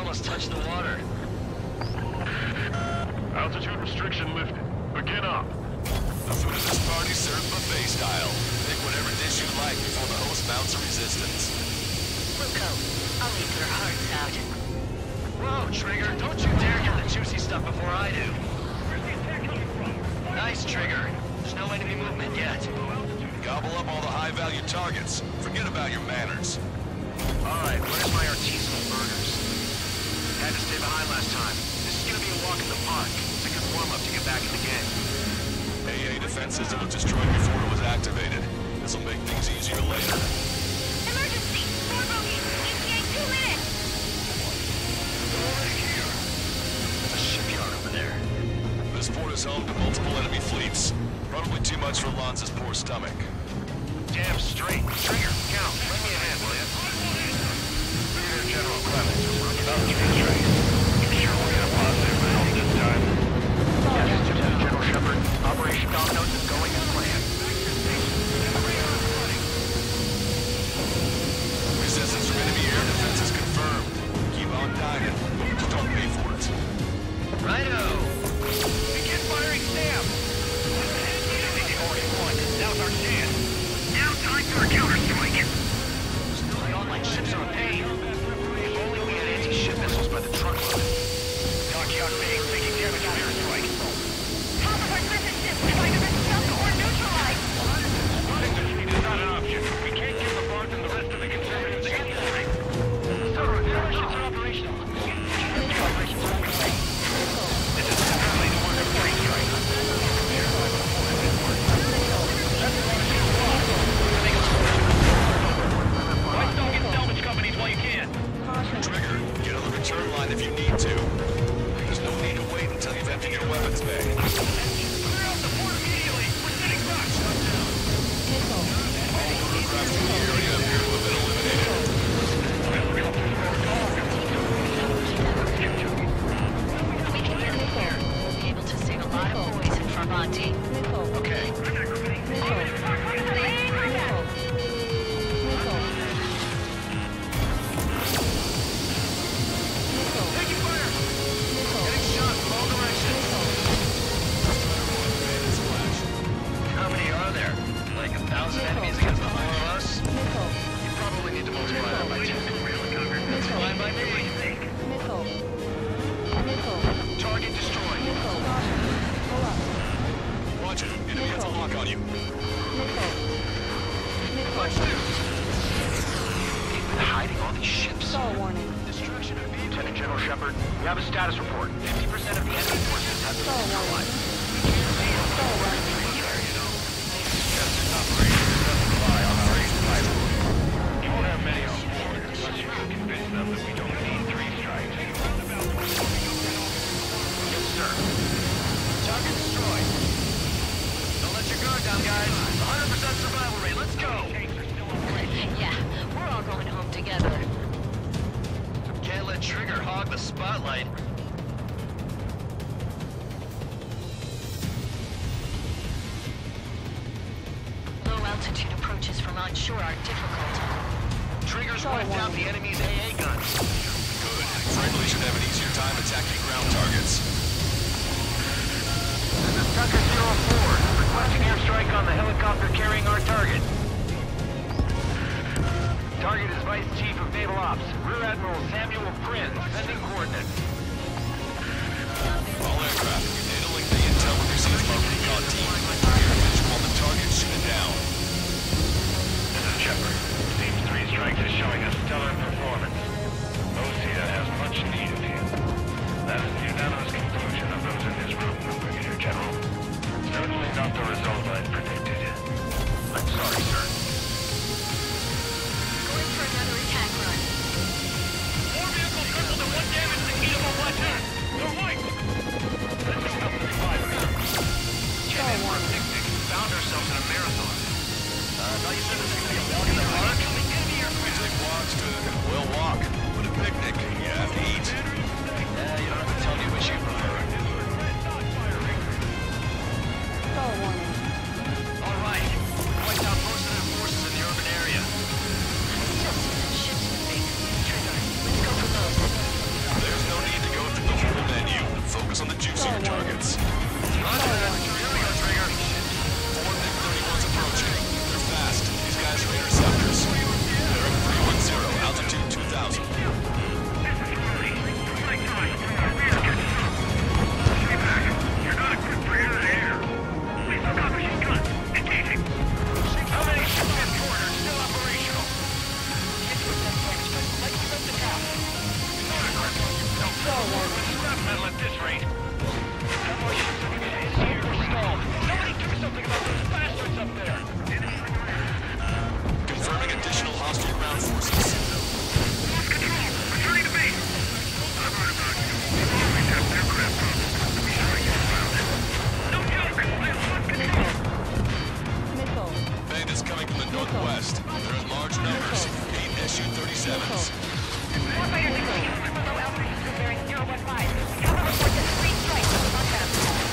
almost touched the water. Altitude restriction lifted. Begin up. The food of this party served buffet style. Pick whatever dish you like before the host mounts a resistance. Luco, I'll eat their hearts out. Whoa, Trigger, don't you dare get the juicy stuff before I do. Where's the attack coming from? Nice, Trigger. There's no enemy movement yet. Gobble up all the high-value targets. Forget about your manners. Alright, where's my artisanal burgers? Had to stay behind last time. This is gonna be a walk in the park. It's a good warm-up to get back in the game. AA defense system was destroyed before it was activated. This'll make things easier later. Emergency! 4 bogeys! ETA 2 minutes! Over here. There's a shipyard over there. This port is home to multiple enemy fleets. Probably too much for Lanza's poor stomach. Damn straight. Trigger, count. Lend me a hand, will ya? Brigadier General Clemens, about 3 straight. You sure we're gonna pause their mouths this time? Yes, Lieutenant General Shepard. Operation Dominoes is going as planned. Resistance from enemy air defense is confirmed. Keep on diving. Just don't pay for it. Righto! Begin firing Sam! Now's our chance. Now time for a counterstrike! Still, the online ships are a pain. If only we had anti-ship missiles by the truckload. Dockyard Base taking damage from airstrike. Top of our prison ship is either been sunk or neutralized! Spotting the fleet is not an option. We can't give the Bart and the rest of the conservatives any time. So, our ships are operational. Operations are underway. This is definitely the one of 3 strike. Why don't get salvage companies while you can? Trigger, get on the return line if you need to. There's no need to wait until you've emptied your weapons bay. Clear out the port immediately. We're sitting back. Shut down. All aircraft in the area appear to have been eliminated. We can get in there. We'll be able to save a lot of boys in Farbanti. Okay. Taking fire! Getting shot from all directions. How many are there? Like 1,000 enemies against the whole of us? You probably need to multiply that by 2. That's fine by me. Target destroyed. Watch it. Enemy has a lock on you. Watch this. They've been hiding all these ships. Destruction of vehicles. Lieutenant General Shepard, we have a status report. 50% of the enemy forces have been neutralized. Just this operation doesn't rely on our ace pilot. You won't have many on board unless you can convince them that we don't need 3 strikes. Yes, sir. Target destroyed. Don't let your guard down, guys. 100% survival rate. Let's go. Yeah, we're all going home together. Can't let Trigger hog the spotlight. Low altitude approaches from onshore are difficult. Trigger's wiped out the enemy's AA guns. Good. Friendly should have an easier time attacking ground targets. This is Tucker 04, requesting airstrike on the helicopter carrying our target. Target is Vice Chief of Naval Ops, Rear Admiral Samuel Prinz, sending coordinates. All aircraft, handling the intel we received from our recon team. Hear visual on the target, shoot it down. This is Shepard. Team 3 strikes is showing a stellar performance. Osea has much need of you. That is the unanimous conclusion of those in this room, Brigadier General. Certainly not the result I predicted. I'm sorry, sir. Going for another attack run. 4 vehicles crippled and 1 down. Scrap metal at this rate. Somebody do something about those bastards up there! Confirming additional hostile ground forces. Lost control. Returning to base. I've heard about you. You always have aircraft problems. Be sure I get around. No joke. I lost control. Missile. Bandits coming from the northwest. They're in large numbers. 8 Su-37s. Warfighter 16 from below altitude bearing 015. Cover reports at 3 strikes on them.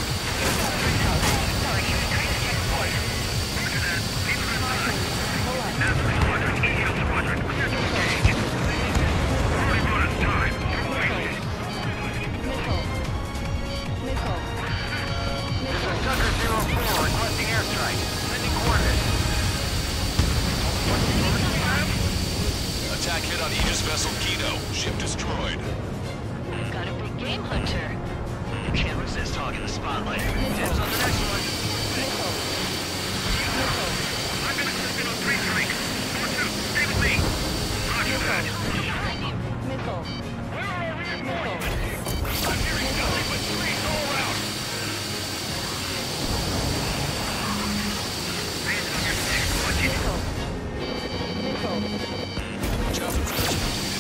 Sorry, trying to check port. Roger that. Keep it in mind. National Squadron, EO Squadron, clear to engage. Already run out of time. You're wasted. Missile. Missile. This is Tucker 04 requesting airstrike. Sending coordinates. Attack hit on Aegis vessel Guido. Ship destroyed. Got a big game hunter. Can't resist hogging the spotlight. Dibs on the next one. Missile. I'm gonna click in on 3 strikes. 4-2, stay with me. Roger that. Missile. Where are our reinforcements? Missile. I'm hearing nothing but trees all around. Hands on your sticks, watch it. Missile. Missile. Job information completed.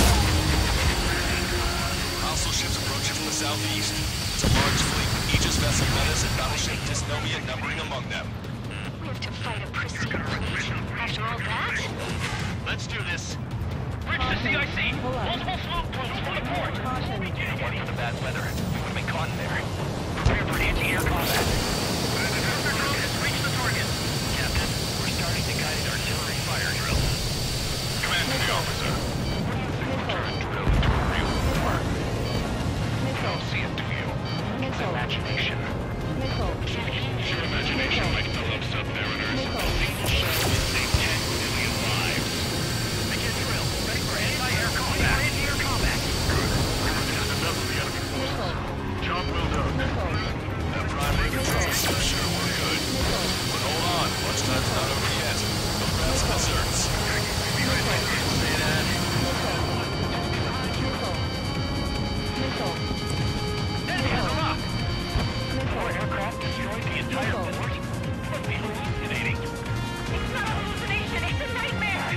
Hostile ships approaching from the southeast. It's a large fleet with Aegis vessel Menace and battleship Dysnomia numbering among them. We have to fight a pristine fleet. After all that? Let's do this. Bridge to CIC. Hold on. Multiple smoke points from the port. Caution. One for the bad weather. We would have been caught in there. Prepare for anti-air combat. Reach the target. Captain, we're starting the guided artillery fire drill. Command to the officer. Missile. Drill into a real war. Missile. See it, do you? Missile. Imagination. Missile. Your imagination might fill up submariners. Missile. Save 10 million lives. Begin drill. Ready for anti-air combat. Anti-air combat. Just enough of the enemy forces. Missile. Job well done. Missile. That primary control so sure we're good. Missile. But hold on, lunchtime's not over yet. Don't grab some desserts. Say that. Missile. Missile. Missile. Enemy has a rock. Missile. Our aircraft destroyed the entire Missile. port. Must be hallucinating. It's not a hallucination, it's a nightmare!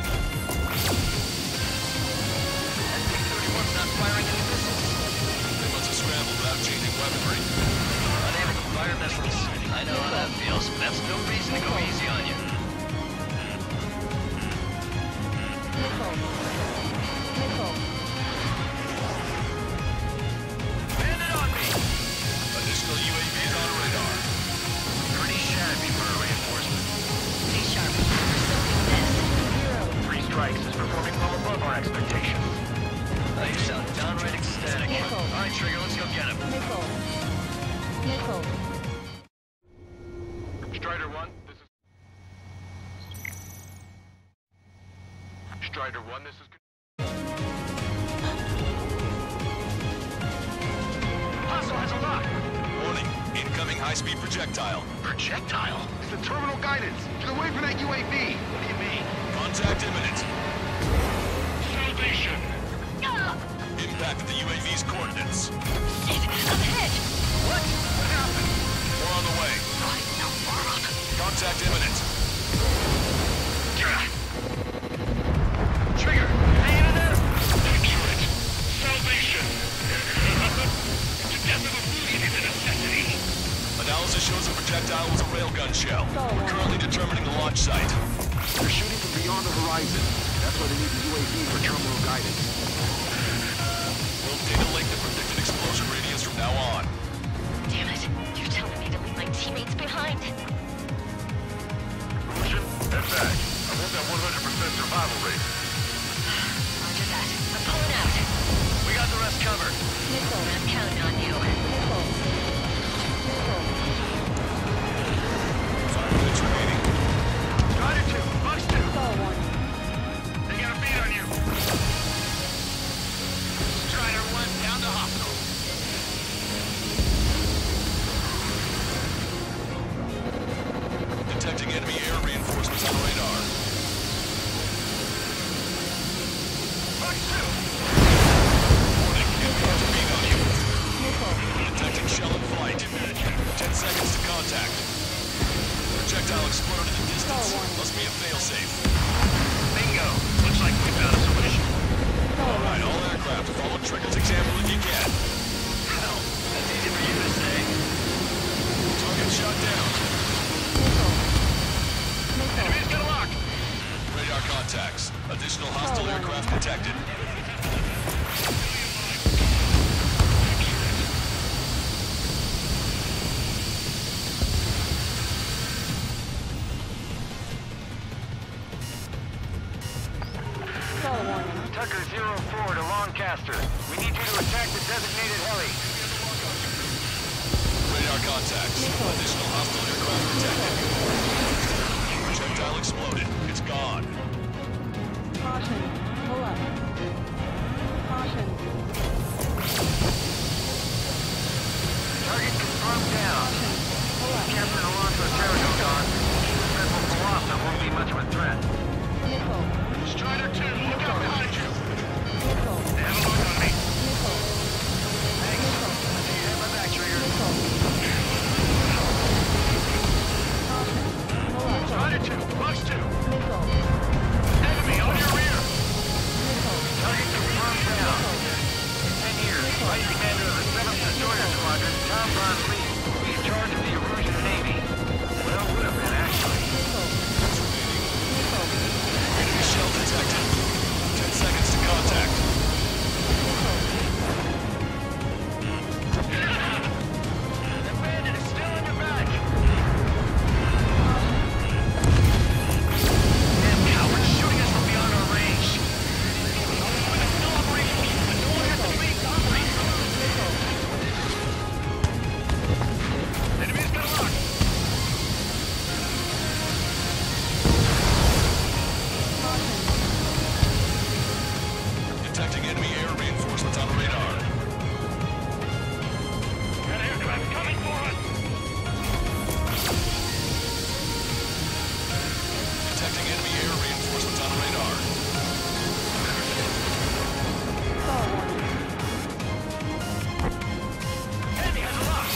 SC-31's not firing any missiles. They must have scrambled without changing weaponry. Unable to fire missiles. I know how that feels, but that's no reason to go easy on you. Missile. Missile. Bandit on me! Additional UAVs on radar. Pretty shabby for a reinforcement. Stay sharp, we're still doing this. 3 strikes is performing well above our expectations. Oh, you sound downright ecstatic. Missile. All right, Trigger, let's go get him. Missile. Missile. Strider 1, this is... Strider 1, this is... Hostile has a lock. Warning, incoming high-speed projectile. Projectile? It's the terminal guidance. Get away from that UAV. What do you mean? Contact imminent. Salvation. Ah! Impact at the UAV's coordinates. Shit, I'm ahead! What? What happened? More on the way. No, far up. Contact imminent. Trigger, hang in there. Picture it. Salvation. The death of a million is a necessity. Analysis shows the projectile was a railgun shell. We're currently determining the launch site. They're shooting from beyond the horizon. That's why they need the UAV for terminal guidance. We'll data link the predicted explosion radius from now on. Damn it, you're telling me to leave my teammates behind. Mission, head back. I want that 100% survival rate. Roger that. I'm pulling out. We got the rest covered. Missile. I'm counting on you. Missile. Missile. 5 minutes remaining. Strider 2, Bucks 2. Missile 1. They got a beat on you. 304 to Lancaster. We need you to attack the designated heli. Radar contacts. Additional hostile aircraft detected. Projectile exploded. It's gone. Caution. Pull up. Caution. Target confirmed down. Caution. Pull up. Captain Alonso Terradon. Central Palasa won't be much of a threat. Missile. Strider 2, look out behind you! Missile. They have a look on me. Missile. Thanks. Missile. You have my back, Trigger. Missile. Caution. Pull up. Strider 2, Fox 2. Missile. Enemy on your rear. Missile. Target confirmed down. In 10 years, Vice Commander of the 7th Destroyer Squadron, Tom Von Lee, will be in charge of the Erusian Navy. Well, would have been, actually. Missile. Missile. Enemy shell detected. 10 seconds to contact. The bandit is still on your back. Damn cowards shooting us from beyond our range. It's still operational, but no one has the space to operate. Enemy's got a lock. Detecting enemy air reinforcements on radar. Got aircraft coming for us. Detecting enemy air reinforcements on radar. Stall warning. Enemy has a lock.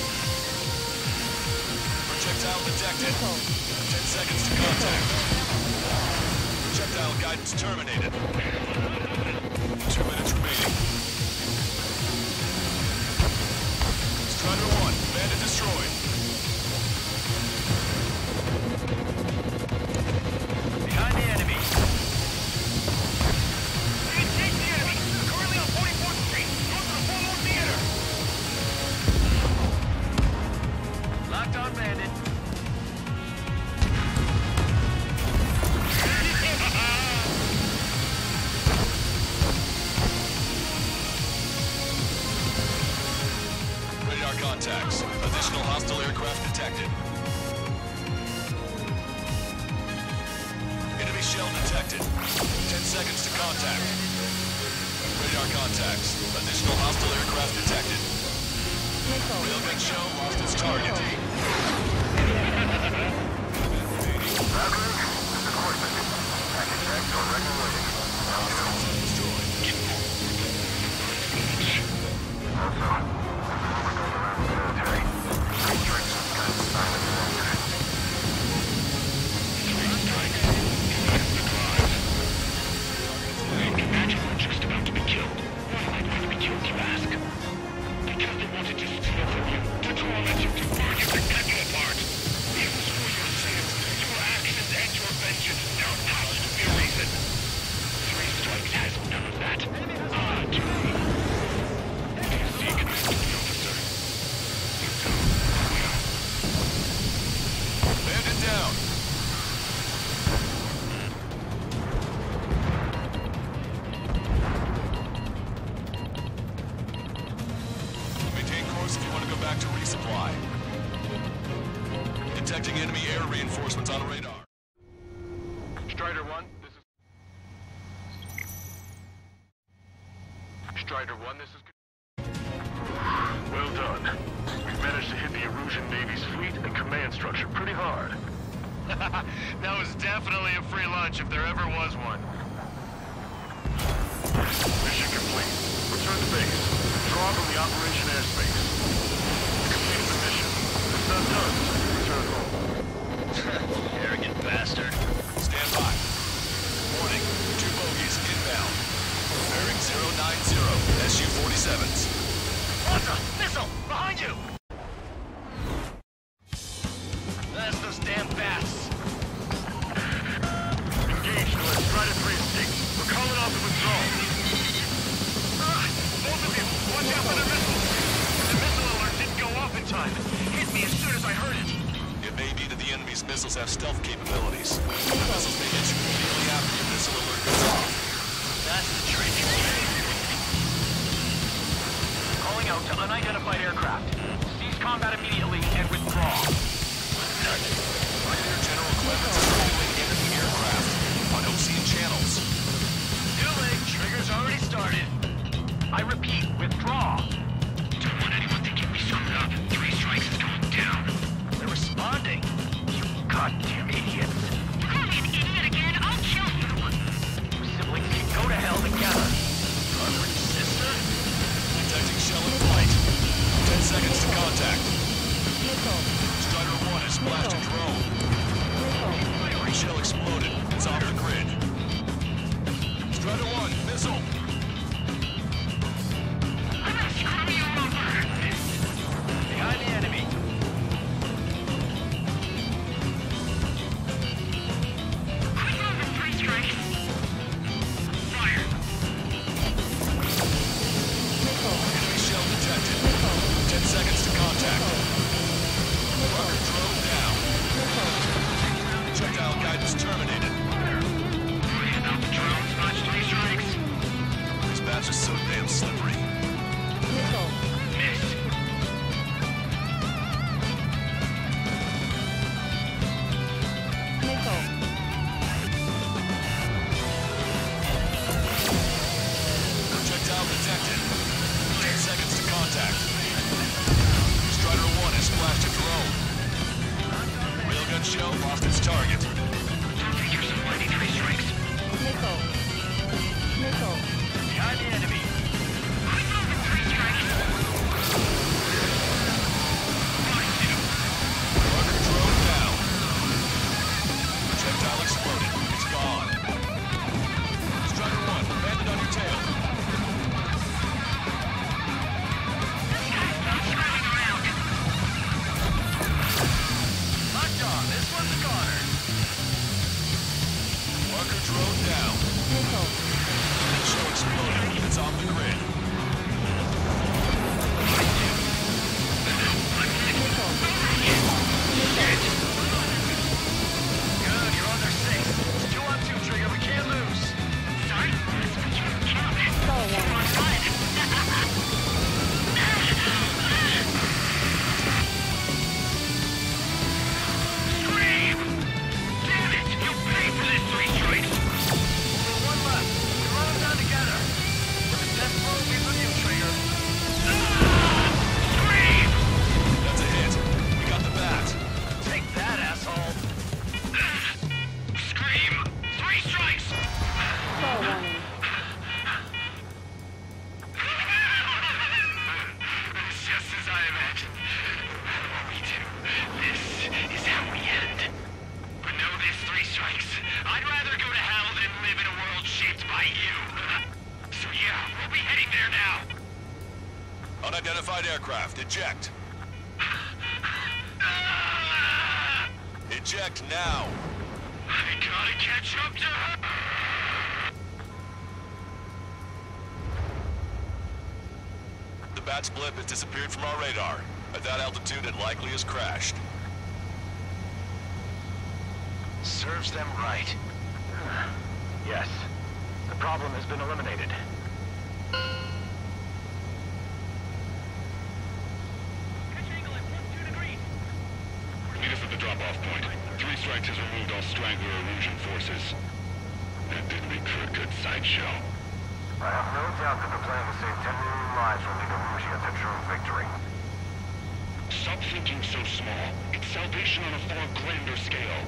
Projectile detected. Missile. 10 seconds to contact. Projectile guidance terminated. 2 minutes remaining. Strider 1, bandit destroyed. Behind the enemy. Engage the enemy. Currently on 44th Street. North of the Forlorn Theater. Locked on bandit. Radar contacts. Additional hostile aircraft detected. Enemy shell detected. 10 seconds to contact. Radar contacts. Additional hostile aircraft detected. Missile. Railgun shell lost its target. Imagine we're just about to be killed. Why am I going to be killed, you ask? Because they wanted to steal from you, to torment you, to burn you, to cut you apart. It was for your sins, your actions, and your vengeance. There has to be a reason. 3 Strikes has none of that. Ah, Jimmy. Do you see, Commanding Officer? You know who we are. Bandit down. Maintain course if you want to go back to resupply. Detecting enemy air reinforcements on radar. Strider 1, this is... Strider 1, this is... Well done. We've managed to hit the Erusian Navy's fleet and command structure pretty hard. That was definitely a free lunch if there ever was one. Mission complete. Return to base. Withdraw from the operation airspace. Complete the mission. It's not done, so you return home. Arrogant bastard. Stand by. Warning, 2 bogies inbound. Bearing 090, SU-47s. Alonso, missile! Behind you! That's those damn bats. Engaged to let Strider 3 escape. We're calling off the withdrawal. Both of you, watch out for the missiles! The missile alert didn't go off in time. It hit me as soon as I heard it. It may be that the enemy's missiles have stealth capabilities. The missiles may hit you immediately after your missile alert goes off. That's the trick. Calling out to unidentified aircraft. Cease combat immediately and withdraw. Brigadier General Clemens is reviewing enemy aircraft on Ocean channels. Too late. Trigger's already started. I repeat, withdraw. Don't want anyone thinking we screwed up. 3 strikes is going down. They're responding. You goddamn idiots. You call me an idiot again, I'll kill you! You siblings can go to hell together. Brother and sister? Detecting shell in flight. 10 seconds to contact. Missile. Strider 1 has splashed a drone. Missile. Shell exploded. It's off the grid. Strider 1, missile. I'm gonna screw you over! Behind the enemy. Quick moving, 3 strikes! Fire! Missile. Enemy shell detected. Missile. 10 seconds to contact. Rucker drone down. Projectile guidance terminated. Worry about the drones, much 3 strikes. These maps are so damn slippery. Missile. Miss. Missile. Projectile detected. 10 seconds to contact. Strider 1 has splashed a drone. Railgun shell lost its target. Don't think you're some mighty 3 strikes. Missile. Missile. Behind the enemy. Quick moving, 3 strikes! Rucker drone down. Projectile exploded. It's gone. Strider 1, landed on your tail. Stop screwing around! Locked on. This one's a goner. Rucker drone down. Missile. Shell exploded. It's off the grid. Good, you're on their 6. It's 2 on 2, Trigger. We can't lose. Sorry? Star 1. Scream! Damn it! You paid for this 3 strikes! Only 1 left. We run them down together. The death blow will be with you, Trigger. Scream! That's a hit. We got the bat. Take that, asshole. Scream! 3 strikes! Star warning. It's just as I imagined. What we do, this is how we end. But know this, 3 strikes. I'd rather go to hell than live in a world shaped by you. So yeah, we'll be heading there now. Unidentified aircraft. Eject. Eject now. I gotta catch up to her. The bat's blip has disappeared from our radar. At that altitude, it likely has crashed. Serves them right. Yes. The problem has been eliminated. Meet us at the drop-off point. 3 strikes has removed all Strangler illusion forces. That did make for a good sideshow. I have no doubt that the plan to save 10 million lives will lead Illusia to true victory. Stop thinking so small. It's salvation on a far grander scale.